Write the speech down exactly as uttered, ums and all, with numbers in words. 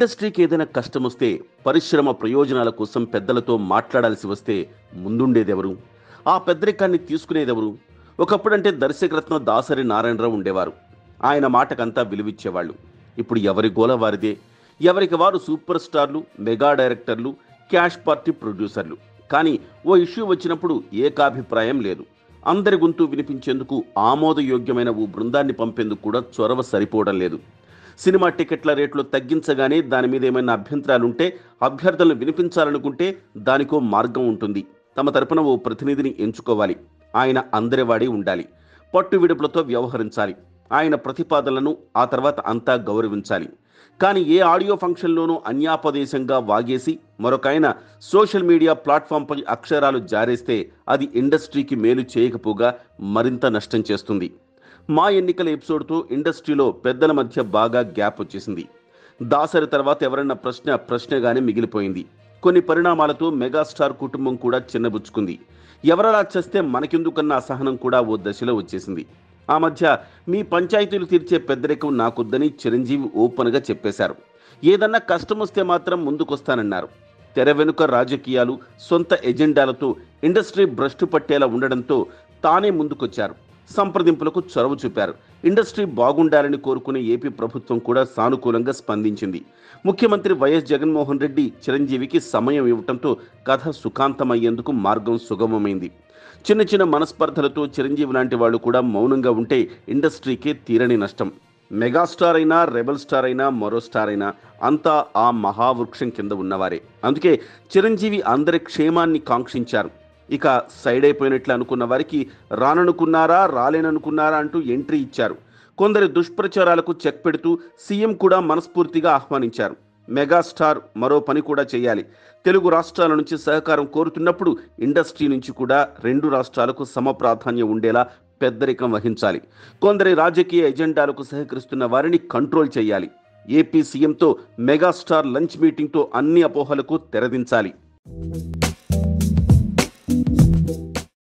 ఇండస్ట్రీకి ఏదైనా కష్టం వస్తే, పరిశ్రమ ప్రయోజనాల కోసం పెద్దలతో మాట్లాడాల్సి వస్తే ముందుండేదెవరు? ఆ పెద్దరికాన్ని తీసుకునేదెవరు? ఒకప్పుడంటే దర్శకరత్న దాసరి నారాయణరావు ఉండేవారు. ఆయన మాటకంతా విలువిచ్చేవాళ్ళు. ఇప్పుడు ఎవరి గోల వారిదే. ఎవరికి వారు సూపర్ స్టార్లు, మెగా డైరెక్టర్లు, క్యాష్ పార్టీ ప్రొడ్యూసర్లు. కానీ ఓ ఇష్యూ వచ్చినప్పుడు ఏకాభిప్రాయం లేదు. అందరి గొంతు వినిపించేందుకు ఆమోదయోగ్యమైన ఓ బృందాన్ని పంపేందుకు కూడా చొరవ సరిపోవడం లేదు. సినిమా టికెట్ల రేట్లు తగ్గించగానే దాని మీద ఏమైనా అభ్యంతరాలుంటే, అభ్యర్థనలు వినిపించాలనుకుంటే దానికో మార్గం ఉంటుంది. తమ తరపున ఓ ప్రతినిధిని ఎంచుకోవాలి. ఆయన అందరివాడి ఉండాలి. పట్టు విడుపులతో వ్యవహరించాలి. ఆయన ప్రతిపాదనలను ఆ తర్వాత అంతా గౌరవించాలి. కానీ ఏ ఆడియో ఫంక్షన్లోనూ అన్యాపదేశంగా వాగేసి మరొక సోషల్ మీడియా ప్లాట్ఫామ్పై అక్షరాలు జారేస్తే అది ఇండస్ట్రీకి మేలు చేయకపోగా మరింత నష్టం చేస్తుంది. మా ఎన్నికల ఎపిసోడ్తో ఇండస్ట్రీలో పెద్దల మధ్య బాగా గ్యాప్ వచ్చేసింది. దాసరి తర్వాత ఎవరన్న ప్రశ్న ప్రశ్నగానే మిగిలిపోయింది. కొన్ని పరిణామాలతో మెగాస్టార్ కుటుంబం కూడా చిన్నబుచ్చుకుంది. ఎవరలా చేస్తే మనకెందుకన్న అసహనం కూడా ఓ దశలో వచ్చేసింది. ఆ మధ్య మీ పంచాయతీలు తీర్చే పెద్దరికం నాకొద్దని చిరంజీవి ఓపెన్గా చెప్పేశారు. ఏదన్నా కష్టం వస్తే మాత్రం ముందుకొస్తానన్నారు. తెర వెనుక రాజకీయాలు, సొంత ఎజెండాలతో ఇండస్ట్రీ భ్రష్టు పట్టేలా ఉండడంతో తానే ముందుకొచ్చారు. సంప్రదింపులకు చొరవ చూపారు. ఇండస్ట్రీ బాగుండాలని కోరుకునే ఏపీ ప్రభుత్వం కూడా సానుకూలంగా స్పందించింది. ముఖ్యమంత్రి వైఎస్ జగన్మోహన్ రెడ్డి చిరంజీవికి సమయం ఇవ్వడంతో కథ సుఖాంతమయ్యేందుకు మార్గం సుగమమైంది. చిన్న చిన్న మనస్పర్ధలతో చిరంజీవి లాంటి వాళ్ళు కూడా మౌనంగా ఉంటే ఇండస్ట్రీకే తీరని నష్టం. మెగాస్టార్ అయినా, రెబల్ స్టార్ అయినా, మరో స్టార్ అయినా అంతా ఆ మహావృక్షం కింద ఉన్నవారే. అందుకే చిరంజీవి అందరి క్షేమాన్ని కాంక్షించారు. ఇక సైడ్ అయిపోయినట్లు అనుకున్న వారికి రాననుకున్నారా, రాలేననుకున్నారా అంటూ ఎంట్రీ ఇచ్చారు. కొందరి దుష్ప్రచారాలకు చెక్ పెడుతూ సీఎం కూడా మనస్ఫూర్తిగా ఆహ్వానించారు. మెగాస్టార్ మరో పని కూడా చేయాలి. తెలుగు రాష్ట్రాల నుంచి సహకారం కోరుతున్నప్పుడు ఇండస్ట్రీ నుంచి కూడా రెండు రాష్ట్రాలకు సమ ప్రాధాన్యం ఉండేలా పెద్దరికం వహించాలి. కొందరి రాజకీయ ఎజెండాలకు సహకరిస్తున్న వారిని కంట్రోల్ చేయాలి. ఏపీ సీఎంతో మెగాస్టార్ లంచ్ మీటింగ్తో అన్ని అపోహలకు తెరదించాలి.